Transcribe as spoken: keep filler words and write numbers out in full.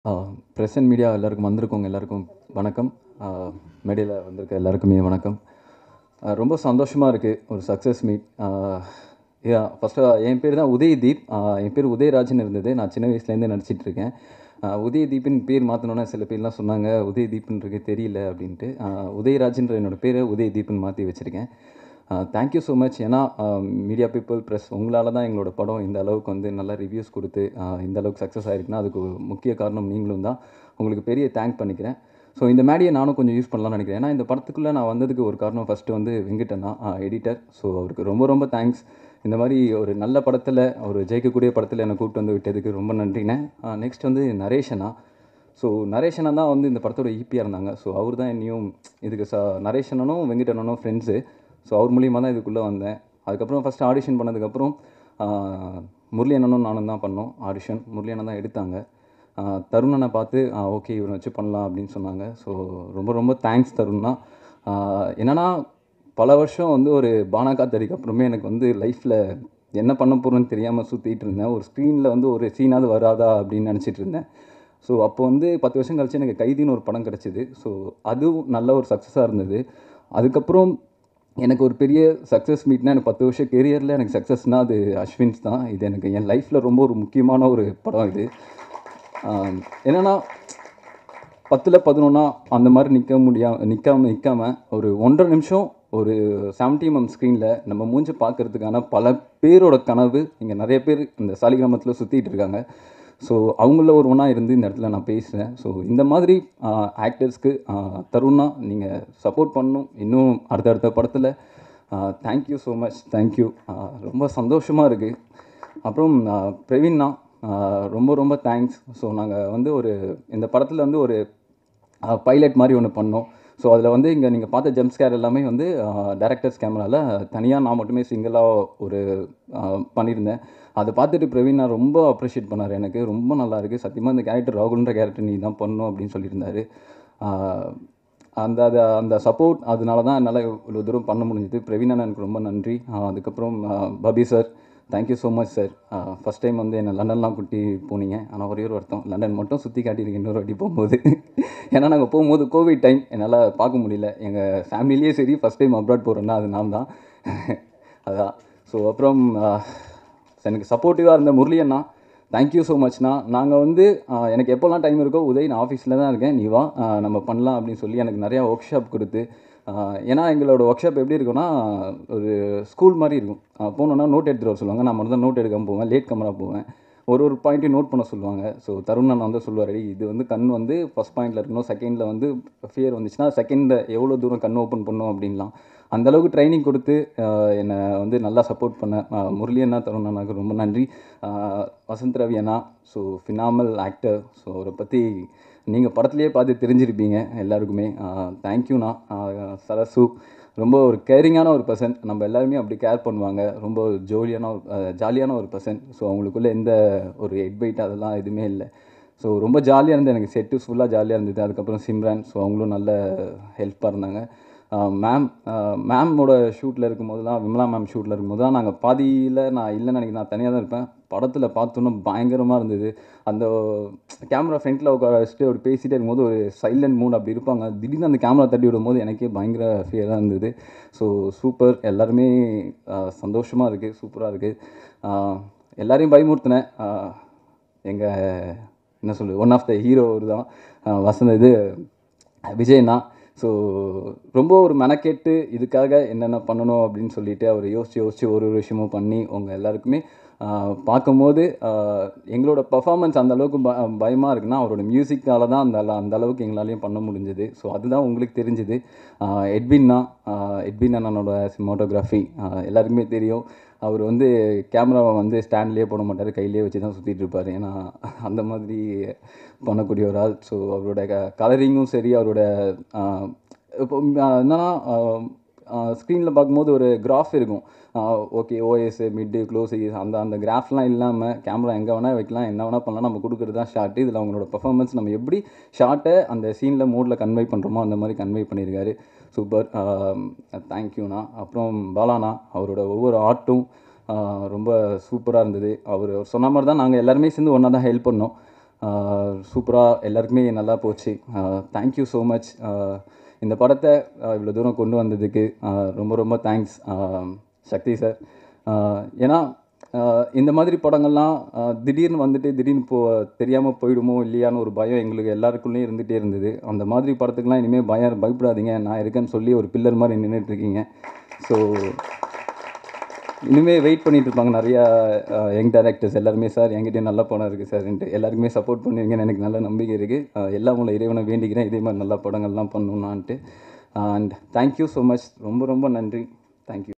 Press and media எல்லாருக்கும் வந்திருக்கவங்க எல்லாருக்கும் வணக்கம். மேடையில் வந்திருக்க எல்லாருக்குமே வணக்கம். ஆஹ் ரொம்ப சந்தோஷமாக இருக்குது ஒரு சக்ஸஸ் மீட். யா ஃபஸ்ட்டு என் பேர் தான் உதயதீப். ஆஹ் என் பேர் உதயராஜ்னு இருந்தது. நான் சின்ன வயசுலேருந்தே நடிச்சிட்ருக்கேன். உதயதீப்பின் பேர் மாற்றணுன்னா சில பேர்லாம் சொன்னாங்க உதயதீப்ன்றது தெரியல அப்படின்ட்டு. ஆஹ் உதயராஜ்ன்ற என்னோடய பேரை உதயதீப்னு மாற்றி வச்சுருக்கேன். Thank you so much. ஏன்னா மீடியா பீப்புள் ப்ரெஸ் உங்களால் தான் எங்களோட படம் இந்த அளவுக்கு வந்து நல்லா ரிவ்யூஸ் கொடுத்து இந்த அளவுக்கு சக்ஸஸ் ஆகிருக்குன்னா அதுக்கு முக்கிய காரணம் நீங்களும் தான். உங்களுக்கு பெரிய தேங்க் பண்ணிக்கிறேன். ஸோ இந்த மேடியை நானும் கொஞ்சம் யூஸ் பண்ணலாம்னு நினைக்கிறேன். ஏன்னா இந்த படத்துக்குள்ளே நான் வந்ததுக்கு ஒரு காரணம் ஃபஸ்ட்டு வந்து வெங்கடண்ணா எடிட்டர். ஸோ அவருக்கு ரொம்ப ரொம்ப தேங்க்ஸ். இந்த மாதிரி ஒரு நல்ல படத்தில் ஒரு ஜெயிக்கக்கூடிய படத்தில் என்னை கூப்பிட்டு வந்து விட்டதுக்கு ரொம்ப நன்றிண்ணே. நெக்ஸ்ட் வந்து நரேஷனா. ஸோ நரேஷனா தான் வந்து இந்த படத்தோட ஈபியாக இருந்தாங்க. ஸோ அவர் தான் என்னையும் இதுக்கு ச நரேஷனனும் வெங்கடண்ணனும் ஃப்ரெண்ட்ஸு. ஸோ அவர் மூலியமாக தான் இதுக்குள்ளே வந்தேன். அதுக்கப்புறம் ஃபஸ்ட்டு ஆடிஷன் பண்ணதுக்கப்புறம் முரளி அண்ணனும் நானும் தான் பண்ணோம் ஆடிஷன். முரளி அண்ணன் தான் எடுத்தாங்க. தருணனை பார்த்து ஓகே இவனை வச்சு பண்ணலாம் அப்படின்னு சொன்னாங்க. ஸோ ரொம்ப ரொம்ப தேங்க்ஸ் தருண்னா. என்னென்னா பல வருஷம் வந்து ஒரு பானா காத்தடிக்கு அப்புறமே எனக்கு வந்து லைஃப்பில் என்ன பண்ண போகிறோன்னு தெரியாமல் சுற்றிட்டு இருந்தேன். ஒரு ஸ்க்ரீனில் வந்து ஒரு சீனாவது வராதா அப்படின்னு நினச்சிட்டு இருந்தேன். ஸோ அப்போ வந்து பத்து வருஷம் கழிச்சு எனக்கு கைதின்னு ஒரு படம் கிடச்சிது. ஸோ அதுவும் நல்ல ஒரு சக்ஸஸாக இருந்தது. அதுக்கப்புறம் எனக்கு ஒரு பெரிய சக்ஸஸ் மீட்னா எனக்கு பத்து வருஷம் கெரியரில் எனக்கு சக்ஸஸ்னால் அது அஸ்வின்ஸ் தான். இது எனக்கு என் லைஃப்பில் ரொம்ப ஒரு முக்கியமான ஒரு படம் இது. என்னென்னா பத்தில் பதினொன்னா அந்த மாதிரி நிற்க முடியாம நிற்காம நிற்காமல் ஒரு ஒன்றரை நிமிஷம் ஒரு செவன்டி எம்எம் ஸ்க்ரீனில் நம்ம மூஞ்சி பார்க்குறதுக்கான பல பேரோட கனவு இங்கே நிறைய பேர் இந்த சாலிகிராமத்தில் சுற்றிட்டு இருக்காங்க. ஸோ அவங்கள ஒரு ஒன்றா இருந்து இந்த இடத்துல நான் பேசுகிறேன். ஸோ இந்த மாதிரி ஆக்டர்ஸ்க்கு தருணா நீங்கள் சப்போர்ட் பண்ணணும் இன்னும் அடுத்தடுத்த படத்தில். Thank you so much. தேங்க்யூ. ரொம்ப சந்தோஷமாக இருக்குது. அப்புறம் பிரவீன்னா ரொம்ப ரொம்ப தேங்க்ஸ். ஸோ நாங்கள் வந்து ஒரு இந்த படத்தில் வந்து ஒரு பைலட் மாதிரி ஒன்று பண்ணோம். ஸோ அதில் வந்து இங்கே நீங்கள் பார்த்த ஜம்ப் ஸ்கேர் எல்லாமே வந்து டைரக்டர்ஸ் கேமராவில் தனியாக நான் மட்டுமே சிங்கிளாக ஒரு பண்ணியிருந்தேன். அதை பார்த்துட்டு பிரவீனா ரொம்ப அப்ரிஷியேட் பண்ணார். எனக்கு ரொம்ப நல்லா இருக்குது சத்தியமாக இந்த கேரக்டர் ராகுல்ன்ற கேரக்டர் நீ தான் பண்ணணும் அப்படின்னு சொல்லியிருந்தார். அந்த அதை அந்த சப்போர்ட் அதனால தான் என்னால் இவ்வளோ தூரம் பண்ண முடிஞ்சுது. பிரவீனா எனக்கு ரொம்ப நன்றி. அதுக்கப்புறம் Bobby sir thank you so much sir. First time வந்து என்னை லண்டன்லாம் கூட்டி போனீங்க. ஆனால் ஒரே ஒரு வருத்தம் லண்டன் மட்டும் சுற்றி காட்டியிருக்கேன் இன்னொரு வாட்டி போகும்போது. ஏன்னா நாங்கள் போகும்போது கோவிட் டைம் என்னால் பார்க்க முடியல. எங்கள் ஃபேமிலியே சரி ஃபஸ்ட் டைம் அப்ராட் போகிறேன்னா அது நான் தான். அதான். ஸோ அப்புறம் எனக்கு சப்போர்ட்டிவாக இருந்த முரளி அண்ணா தேங்க்யூ ஸோ மச்ண்ணா. நாங்கள் வந்து எனக்கு எப்போல்லாம் டைம் இருக்கோ உதய் நான் ஆஃபீஸில் தான் இருக்கேன் நீ வா நம்ம பண்ணலாம் அப்படின்னு சொல்லி எனக்கு நிறையா ஒர்க் ஷாப் கொடுத்து. ஏன்னா எங்களோட ஒர்க் ஷாப் எப்படி இருக்குன்னா ஒரு ஸ்கூல் மாதிரி இருக்கும். போனோன்னா நோட் எடுத்துகிட்டு வர சொல்லுவாங்க. நான் மட்டும் தான் நோட் எடுக்காமல் போவேன். லேட் கமராக போவேன். ஒரு ஒரு பாயிண்ட்டையும் நோட் பண்ண சொல்லுவாங்க. ஸோ தருணன் வந்து சொல்லுவார் இது வந்து கண் வந்து ஃபஸ்ட் பாயிண்டில் இருக்கணும். செகண்டில் வந்து ஃபியர் வந்துச்சுன்னா செகண்டில் எவ்வளோ தூரம் கண் ஓப்பன் பண்ணும் அப்படின்லாம் அந்தளவுக்கு ட்ரைனிங் கொடுத்து என்னை வந்து நல்லா சப்போர்ட் பண்ண முரளி அண்ணா தருணண்ணாக்கு ரொம்ப நன்றி. வசந்த் ரவி அண்ணா ஸோ ஃபினாமல் ஆக்டர். ஸோ அவரை பற்றி நீங்கள் படத்துலேயே பார்த்து தெரிஞ்சிருப்பீங்க எல்லாருக்குமே. தேங்க்யூண்ணா. சரசு ரொம்ப ஒரு கேரிங்கான ஒரு பர்சன். நம்ம எல்லாருமே அப்படி கேர் பண்ணுவாங்க. ரொம்ப ஜோலியான ஒரு ஜாலியான ஒரு பர்சன். ஸோ அவங்களுக்குள்ளே எந்த ஒரு ஹெட்பைட் அதெல்லாம் எதுவுமே இல்லை. ஸோ ரொம்ப ஜாலியாக இருந்தது. எனக்கு செட்டு ஃபுல்லாக ஜாலியாக இருந்தது. அதுக்கப்புறம் சிம்ரன் ஸோ அவங்களும் நல்ல ஹெல்ப்பாக இருந்தாங்க. மேம் மேமோட ஷூட்டில் இருக்கும்போதெல்லாம் விமலா மேம் ஷூட்டில் இருக்கும்போது தான் நாங்கள் பாதியில் நான் இல்லைன்னு நினைக்கிறேன். நான் தனியாக தான் இருப்பேன். படத்தில் பார்த்தோன்னா பயங்கரமாக இருந்தது. அந்த கேமரா ஃப்ரண்ட்டில் உட்கார வச்சுட்டு அப்படி பேசிகிட்டே இருக்கும்போது ஒரு சைலண்ட் மூட் அப்படி இருப்பாங்க. திடீர்னு அந்த கேமரா தட்டி விடும்போது எனக்கே பயங்கர ஃபியராக இருந்தது. So super. எல்லாருமே சந்தோஷமாக இருக்குது. சூப்பராக இருக்குது. எல்லாரையும் பயமுறுத்தினேன். எங்கள் என்ன சொல்லுது ஒன் ஆஃப் த ஹீரோ ஒரு தான் வசந்த இது விஜய்னா. ஸோ ரொம்ப ஒரு மெனக்கெட்டு இதுக்காக என்னென்ன பண்ணணும் அப்படின்னு சொல்லிட்டு அவர் யோசித்து யோசித்து ஒரு ஒரு விஷயமும் பண்ணி உங்கள் எல்லாருக்குமே பார்க்கும்போது எங்களோட பர்ஃபார்மன்ஸ் அந்தளவுக்கு ப பயமாக இருக்குன்னா அவரோட மியூசிக்கால தான் அந்த அந்த அளவுக்கு எங்களாலையும் பண்ண முடிஞ்சது. ஸோ அதுதான் உங்களுக்கு தெரிஞ்சுது. எட்வின்னா எட்வின் அண்ணனோட சினிமாட்டோகிராஃபி எல்லாருக்குமே தெரியும். அவர் வந்து கேமராவை வந்து ஸ்டாண்ட்லேயே போட மாட்டார். கையிலே வச்சு தான் சுற்றிட்டு இருப்பார். ஏன்னா அந்த மாதிரி பண்ணக்கூடிய ஒரு ஆள். ஸோ அவரோட க கலரிங்கும் சரி அவரோட இப்போ என்னன்னா ஸ்க்ரீனில் பார்க்கும்போது ஒரு கிராஃப் இருக்கும். ஓகே ஓஎஸ் மிட்டு க்ளோஸ் அந்த அந்த கிராஃப்லாம் இல்லாமல் கேமரா எங்கே வேணால் வைக்கலாம் என்ன வேணால் பண்ணலாம். நம்ம கொடுக்குறது தான் ஷார்ட்டு. இதில் அவங்களோட பர்ஃபார்மன்ஸ் நம்ம எப்படி ஷார்ட்டை அந்த சீனில் மூடில் கன்வே பண்ணுறோமோ அந்த மாதிரி கன்வே பண்ணியிருக்காரு. சூப்பர். தேங்க்யூண்ணா. அப்புறம் பாலாண்ணா அவரோட ஒவ்வொரு ஆர்ட்டும் ரொம்ப சூப்பராக இருந்தது. அவர் சொன்ன மாதிரி தான் நாங்கள் எல்லாருமே சேர்ந்து ஒன்றா தான் ஹெல்ப் பண்ணோம். சூப்பராக எல்லாருக்குமே நல்லா போச்சு. Thank you so much. இந்த படத்தை இவ்வளோ தூரம் கொண்டு வந்ததுக்கு ரொம்ப ரொம்ப தேங்க்ஸ் சக்தி சார். ஏன்னா இந்த மாதிரி படங்கள்லாம் திடீர்னு வந்துட்டு திடீர்னு போ தெரியாமல் போயிடுமோ இல்லையான்னு ஒரு பயம் எங்களுக்கு எல்லாருக்குள்ளேயும் இருந்துகிட்டே இருந்தது. அந்த மாதிரி படத்துக்குலாம் இனிமேல் பயம் பயப்படாதீங்க, நான் இருக்கேன்னு சொல்லி ஒரு பில்லர் மாதிரி நின்றுட்டுருக்கீங்க. ஸோ இனிமேல் வெயிட் பண்ணிகிட்டு இருப்பாங்க நிறையா யங் டைரக்டர்ஸ் எல்லாருமே. சார் என்கிட்டயும் நல்ல படம் இருக்குது சார்ன்ட்டு எல்லாருக்குமே சப்போர்ட் பண்ணுவீங்கன்னு எனக்கு நல்ல நம்பிக்கை இருக்குது. எல்லாம் உங்களை இறைவனை வேண்டிக்கிறேன் இதே மாதிரி நல்ல படங்கள்லாம் பண்ணணுன்னான்ட்டு. And thank you so much. ரொம்ப ரொம்ப நன்றி. தேங்க்யூ.